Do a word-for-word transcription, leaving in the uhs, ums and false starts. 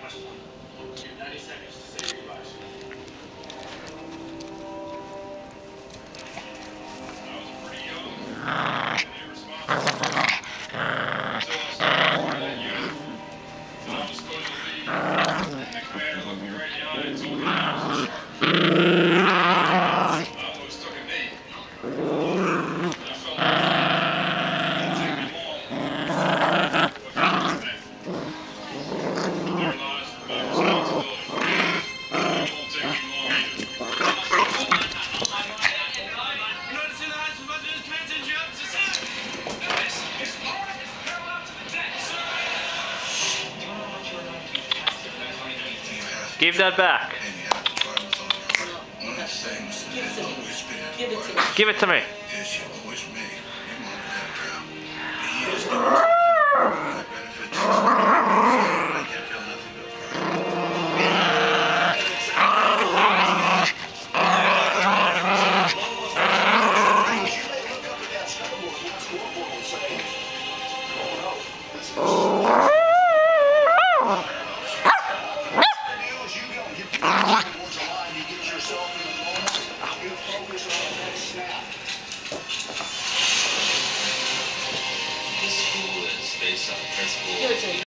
ninety seconds to say your goodbyes. I was pretty young and irresponsible. Until I started working that unit. And I was supposed to leave. And the commander looked me right in the eye and told me I was a shark. I almost took a knee. And I felt like it didn't take me long. But God was there. I realized my responsibility. It won't take me long either. Give that back. Give it to me. Give it to me. This school is based on the principle. Give it to me.